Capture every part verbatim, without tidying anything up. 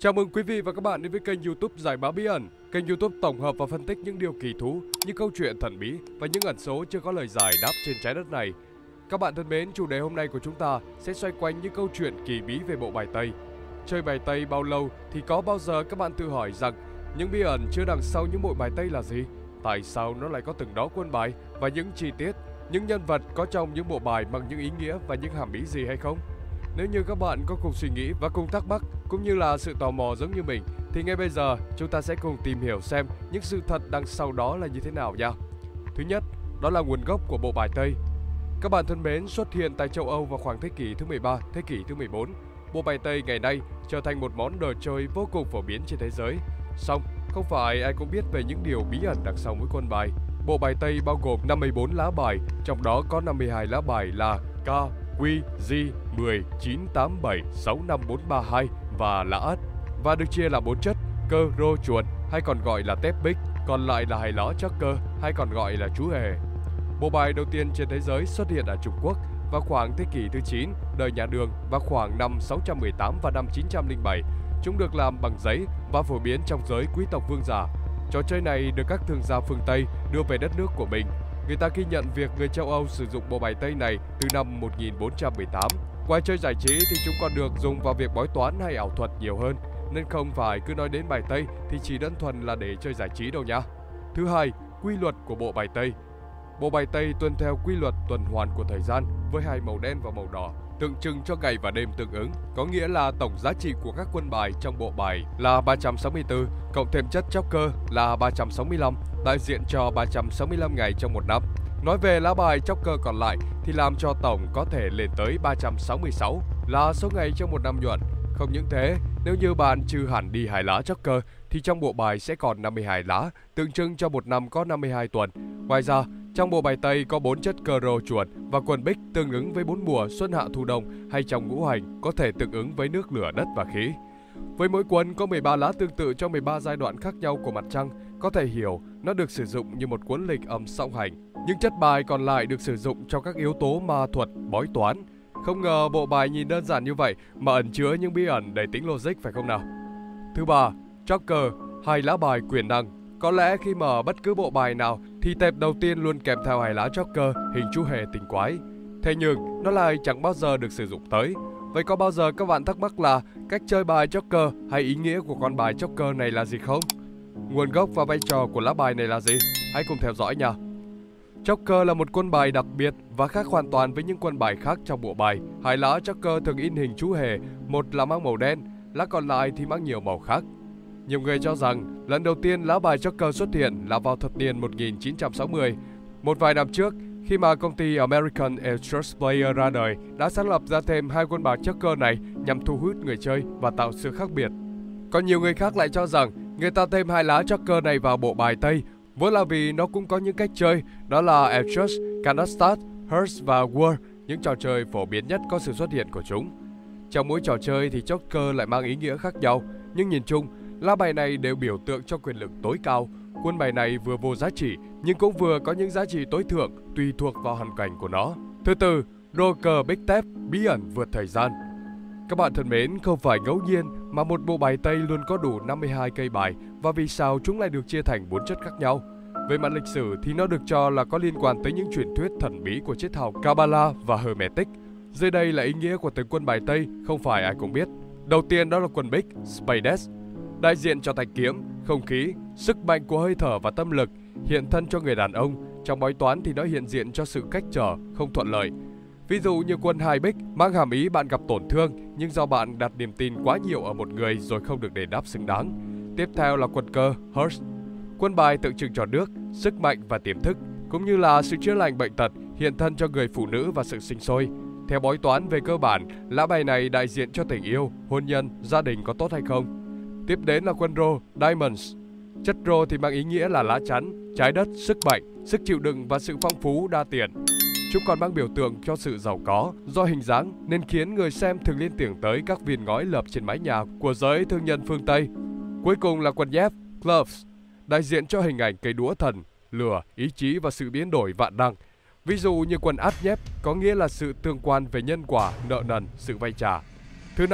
Chào mừng quý vị và các bạn đến với kênh YouTube Giải Mã Bí Ẩn, kênh YouTube tổng hợp và phân tích những điều kỳ thú, những câu chuyện thần bí và những ẩn số chưa có lời giải đáp trên trái đất này. Các bạn thân mến, chủ đề hôm nay của chúng ta sẽ xoay quanh những câu chuyện kỳ bí về bộ bài Tây. Chơi bài Tây bao lâu thì có bao giờ các bạn tự hỏi rằng những bí ẩn chứa đằng sau những bộ bài Tây là gì? Tại sao nó lại có từng đó quân bài và những chi tiết, những nhân vật có trong những bộ bài mang những ý nghĩa và những hàm ý gì hay không? Nếu như các bạn có cùng suy nghĩ và cùng thắc mắc cũng như là sự tò mò giống như mình thì ngay bây giờ chúng ta sẽ cùng tìm hiểu xem những sự thật đằng sau đó là như thế nào nha. Thứ nhất, đó là nguồn gốc của bộ bài Tây. Các bạn thân mến, xuất hiện tại châu Âu vào khoảng thế kỷ thứ mười ba, thế kỷ thứ mười bốn. Bộ bài Tây ngày nay trở thành một món đồ chơi vô cùng phổ biến trên thế giới. Song, không phải ai cũng biết về những điều bí ẩn đằng sau mỗi quân bài. Bộ bài Tây bao gồm năm mươi bốn lá bài, trong đó có năm mươi hai lá bài là K, Q, J, mười, chín, tám, bảy, sáu, năm, bốn, ba, hai và lá ất, và được chia là bốn chất: cơ, rô, chuột hay còn gọi là tép bích, còn lại là hài lá chắc cơ hay còn gọi là chú hề. Bộ bài đầu tiên trên thế giới xuất hiện ở Trung Quốc vào khoảng thế kỷ thứ chín, đời nhà Đường, vào khoảng năm sáu trăm mười tám và năm chín trăm lẻ bảy. Chúng được làm bằng giấy và phổ biến trong giới quý tộc vương giả. Trò chơi này được các thương gia phương Tây đưa về đất nước của mình. Người ta ghi nhận việc người châu Âu sử dụng bộ bài Tây này từ năm một nghìn bốn trăm mười tám. Ngoài chơi giải trí thì chúng còn được dùng vào việc bói toán hay ảo thuật nhiều hơn, nên không phải cứ nói đến bài Tây thì chỉ đơn thuần là để chơi giải trí đâu nhá. Thứ hai, quy luật của bộ bài Tây. Bộ bài Tây tuân theo quy luật tuần hoàn của thời gian với hai màu đen và màu đỏ, tượng trưng cho ngày và đêm tương ứng. Có nghĩa là tổng giá trị của các quân bài trong bộ bài là ba trăm sáu mươi tư, cộng thêm chất Joker là ba trăm sáu mươi lăm, đại diện cho ba trăm sáu mươi lăm ngày trong một năm. Nói về lá bài Joker còn lại thì làm cho tổng có thể lên tới ba trăm sáu mươi sáu, là số ngày trong một năm nhuận. Không những thế, nếu như bạn trừ hẳn đi hai lá Joker thì trong bộ bài sẽ còn năm mươi hai lá, tượng trưng cho một năm có năm mươi hai tuần. Ngoài ra, trong bộ bài Tây có bốn chất cơ rô chuột và quần bích tương ứng với bốn mùa xuân hạ thu đông, hay trong ngũ hành có thể tương ứng với nước lửa đất và khí. Với mỗi quân có mười ba lá tương tự cho mười ba giai đoạn khác nhau của mặt trăng, có thể hiểu nó được sử dụng như một cuốn lịch âm song hành. Những chất bài còn lại được sử dụng cho các yếu tố ma thuật, bói toán. Không ngờ bộ bài nhìn đơn giản như vậy mà ẩn chứa những bí ẩn đầy tính logic phải không nào? Thứ ba, Joker, hai lá bài quyền năng. Có lẽ khi mở bất cứ bộ bài nào thì tệp đầu tiên luôn kèm theo hai lá Joker hình chú hề tinh quái. Thế nhưng nó lại chẳng bao giờ được sử dụng tới. Vậy có bao giờ các bạn thắc mắc là cách chơi bài Joker hay ý nghĩa của con bài Joker này là gì không? Nguồn gốc và vai trò của lá bài này là gì? Hãy cùng theo dõi nha. Joker là một quân bài đặc biệt và khác hoàn toàn với những quân bài khác trong bộ bài. Hai lá Joker thường in hình chú hề, một là mang màu đen, lá còn lại thì mang nhiều màu khác. Nhiều người cho rằng lần đầu tiên lá bài Joker xuất hiện là vào thập niên một nghìn chín trăm sáu mươi. Một vài năm trước, khi mà công ty American Express Player ra đời, đã sáng lập ra thêm hai quân bài Joker này nhằm thu hút người chơi và tạo sự khác biệt. Còn nhiều người khác lại cho rằng người ta thêm hai lá Joker này vào bộ bài Tây vốn là vì nó cũng có những cách chơi, đó là Express, Canastat, Hearts và War, những trò chơi phổ biến nhất có sự xuất hiện của chúng. Trong mỗi trò chơi thì Joker lại mang ý nghĩa khác nhau, nhưng nhìn chung, lá bài này đều biểu tượng cho quyền lực tối cao. Quân bài này vừa vô giá trị nhưng cũng vừa có những giá trị tối thượng tùy thuộc vào hoàn cảnh của nó. Thứ tư, Joker Big Tap, bí ẩn vượt thời gian. Các bạn thân mến, không phải ngẫu nhiên mà một bộ bài Tây luôn có đủ năm mươi hai cây bài, và vì sao chúng lại được chia thành bốn chất khác nhau? Về mặt lịch sử thì nó được cho là có liên quan tới những truyền thuyết thần bí của triết học Kabbalah và Hermetic. Dưới đây là ý nghĩa của từng quân bài Tây không phải ai cũng biết. Đầu tiên đó là quân bích, Spades, đại diện cho thanh kiếm, không khí, sức mạnh của hơi thở và tâm lực, hiện thân cho người đàn ông. Trong bói toán thì nó hiện diện cho sự cách trở, không thuận lợi. Ví dụ như quân hai bích mang hàm ý bạn gặp tổn thương nhưng do bạn đặt niềm tin quá nhiều ở một người rồi không được đền đáp xứng đáng. Tiếp theo là quân cơ, Hearts, quân bài tượng trưng cho nước, sức mạnh và tiềm thức, cũng như là sự chữa lành bệnh tật, hiện thân cho người phụ nữ và sự sinh sôi. Theo bói toán về cơ bản, lá bài này đại diện cho tình yêu, hôn nhân, gia đình có tốt hay không. Tiếp đến là quân rô, Diamonds. Chất rô thì mang ý nghĩa là lá chắn, trái đất, sức mạnh, sức chịu đựng và sự phong phú đa tiền. Chúng còn mang biểu tượng cho sự giàu có, do hình dáng nên khiến người xem thường liên tưởng tới các viên ngói lợp trên mái nhà của giới thương nhân phương Tây. Cuối cùng là quân dép, Gloves, đại diện cho hình ảnh cây đũa thần, lửa, ý chí và sự biến đổi vạn năng. Ví dụ như quân át nhép có nghĩa là sự tương quan về nhân quả, nợ nần, sự vay trả. Thứ năm,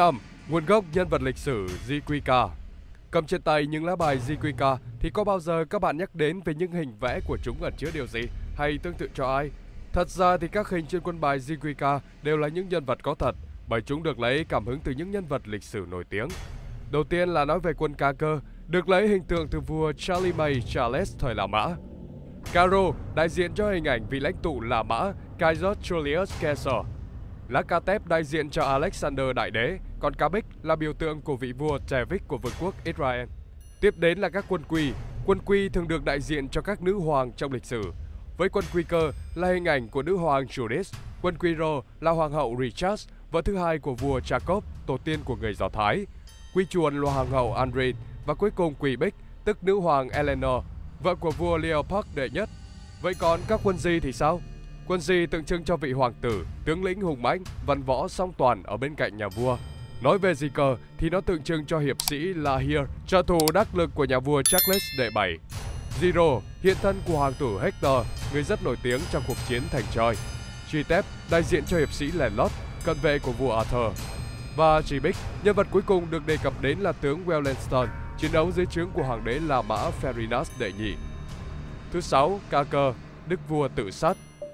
Nguồn gốc nhân vật lịch sử Jiquika. Cầm trên tay những lá bài Jiquika thì có bao giờ các bạn nhắc đến về những hình vẽ của chúng ẩn chứa điều gì hay tương tự cho ai? Thật ra thì các hình trên quân bài Jiquika đều là những nhân vật có thật, bởi chúng được lấy cảm hứng từ những nhân vật lịch sử nổi tiếng. Đầu tiên là nói về quân ca cơ, được lấy hình tượng từ vua Charlemagne Charles thời La Mã. Caro đại diện cho hình ảnh vị lãnh tụ La Mã Caius Julius Caesar. Lá ca tép đại diện cho Alexander Đại Đế, còn cá bích là biểu tượng của vị vua David của vương quốc Israel. Tiếp đến là các quân quy. Quân quy thường được đại diện cho các nữ hoàng trong lịch sử. Với quân quy cơ là hình ảnh của nữ hoàng Judith, quân quy rô là hoàng hậu Richard, vợ thứ hai của vua Jacob, tổ tiên của người Do Thái. Quy chuồn là hoàng hậu Andrin và cuối cùng quỷ bích, tức nữ hoàng Eleanor, vợ của vua Leopold đệ nhất. Vậy còn các quân di thì sao? Quân di tượng trưng cho vị hoàng tử, tướng lĩnh hùng mãnh, văn võ song toàn ở bên cạnh nhà vua. Nói về di cờ thì nó tượng trưng cho hiệp sĩ Lahir, trợ thủ đắc lực của nhà vua Charles đệ bảy. Zero, hiện thân của hoàng tử Hector, người rất nổi tiếng trong cuộc chiến thành Troy. Chitep, đại diện cho hiệp sĩ Lancelot, cận vệ của vua Arthur. Và Chibic, nhân vật cuối cùng được đề cập đến là tướng Wellington, chiến đấu dưới trướng của hoàng đế La Mã Ferdinand đệ nhị. Thứ sáu, ca cơ, đức vua tự sát.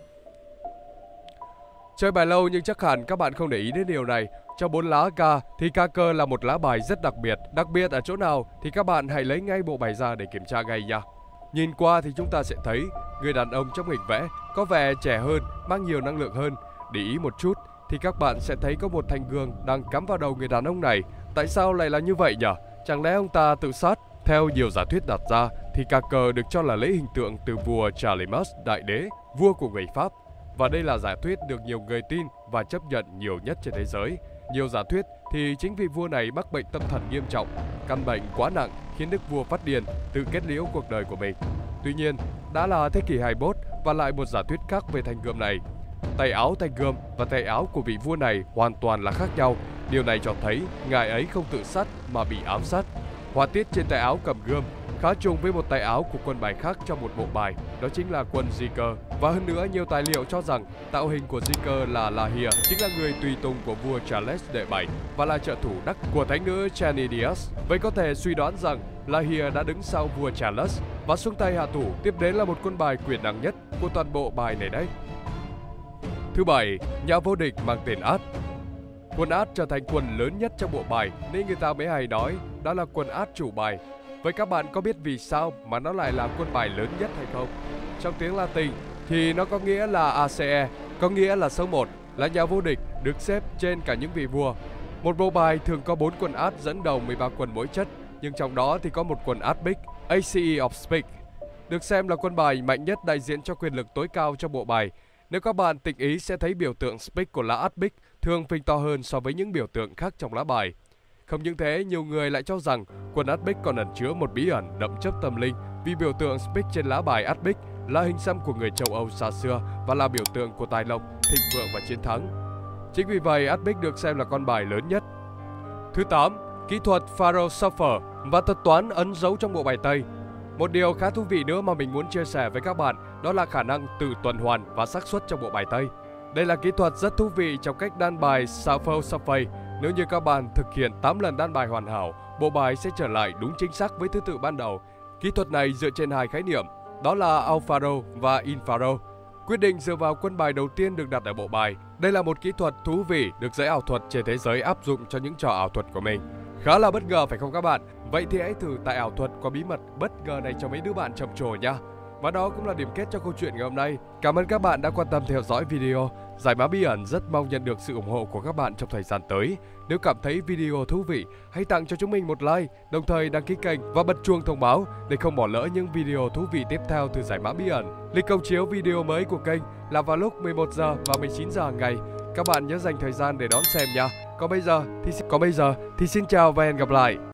Chơi bài lâu nhưng chắc hẳn các bạn không để ý đến điều này. Trong bốn lá ca thì ca cơ là một lá bài rất đặc biệt. Đặc biệt ở chỗ nào thì các bạn hãy lấy ngay bộ bài ra để kiểm tra ngay nha. Nhìn qua thì chúng ta sẽ thấy người đàn ông trong hình vẽ có vẻ trẻ hơn, mang nhiều năng lượng hơn. Để ý một chút thì các bạn sẽ thấy có một thanh gương đang cắm vào đầu người đàn ông này. Tại sao lại là như vậy nhỉ? Chẳng lẽ ông ta tự sát? Theo nhiều giả thuyết đặt ra thì ca cơ được cho là lấy hình tượng từ vua Charlemagne Đại Đế, vua của người Pháp. Và đây là giả thuyết được nhiều người tin và chấp nhận nhiều nhất trên thế giới. Nhiều giả thuyết thì chính vì vua này mắc bệnh tâm thần nghiêm trọng, căn bệnh quá nặng khiến đức vua phát điên, tự kết liễu cuộc đời của mình. Tuy nhiên, đã là thế kỷ hai mươi mốt và lại một giả thuyết khác về thanh gươm này. Tay áo thanh gươm và tay áo của vị vua này hoàn toàn là khác nhau. Điều này cho thấy ngài ấy không tự sát mà bị ám sát. Họa tiết trên tay áo cầm gươm khá trùng với một tay áo của quân bài khác trong một bộ bài, đó chính là quân di cơ. Và hơn nữa, nhiều tài liệu cho rằng tạo hình của di cơ là Lahir, chính là người tùy tùng của vua Charles đệ bảy và là trợ thủ đắc của thánh nữ Chanidias. Vậy có thể suy đoán rằng Lahir đã đứng sau vua Charles và xuống tay hạ thủ. Tiếp đến là một quân bài quyền năng nhất của toàn bộ bài này đấy. Thứ bảy, nhà vô địch mang tên Át. Quân Át trở thành quân lớn nhất trong bộ bài nên người ta mới hay nói đó là quân Át chủ bài. Vậy các bạn có biết vì sao mà nó lại là quân bài lớn nhất hay không? Trong tiếng Latin thì nó có nghĩa là a xê e, có nghĩa là số một, là nhà vô địch được xếp trên cả những vị vua. Một bộ bài thường có bốn quân Át dẫn đầu mười ba quân mỗi chất, nhưng trong đó thì có một quân Át Big, a xê e of Speak, được xem là quân bài mạnh nhất đại diện cho quyền lực tối cao trong bộ bài. Nếu các bạn tịch ý sẽ thấy biểu tượng Speak của lá Át Big thường phình to hơn so với những biểu tượng khác trong lá bài. Không những thế, nhiều người lại cho rằng quân Át Big còn ẩn chứa một bí ẩn đậm chất tâm linh vì biểu tượng Speak trên lá bài Át Big là hình xăm của người châu Âu xa xưa và là biểu tượng của tài lộc, thịnh vượng và chiến thắng. Chính vì vậy, Át Big được xem là con bài lớn nhất. Thứ tám, kỹ thuật Pharaoh Shuffle và thuật toán ấn dấu trong bộ bài Tây. Một điều khá thú vị nữa mà mình muốn chia sẻ với các bạn đó là khả năng tự tuần hoàn và xác suất trong bộ bài Tây. Đây là kỹ thuật rất thú vị trong cách đan bài Pharaoh Shuffle. Nếu như các bạn thực hiện tám lần đan bài hoàn hảo, bộ bài sẽ trở lại đúng chính xác với thứ tự ban đầu. Kỹ thuật này dựa trên hai khái niệm, đó là out pharaoh và in pharaoh. Quyết định dựa vào quân bài đầu tiên được đặt ở bộ bài. Đây là một kỹ thuật thú vị được giới ảo thuật trên thế giới áp dụng cho những trò ảo thuật của mình. Khá là bất ngờ phải không các bạn? Vậy thì hãy thử tại ảo thuật có bí mật bất ngờ này cho mấy đứa bạn trầm trồ nha. Và đó cũng là điểm kết cho câu chuyện ngày hôm nay. Cảm ơn các bạn đã quan tâm theo dõi video. Giải mã bí ẩn rất mong nhận được sự ủng hộ của các bạn trong thời gian tới. Nếu cảm thấy video thú vị, hãy tặng cho chúng mình một like, đồng thời đăng ký kênh và bật chuông thông báo để không bỏ lỡ những video thú vị tiếp theo từ giải mã bí ẩn. Lịch công chiếu video mới của kênh là vào lúc mười một giờ và mười chín giờ hàng ngày. Các bạn nhớ dành thời gian để đón xem nha. Còn bây giờ thì còn bây giờ thì xin chào và hẹn gặp lại.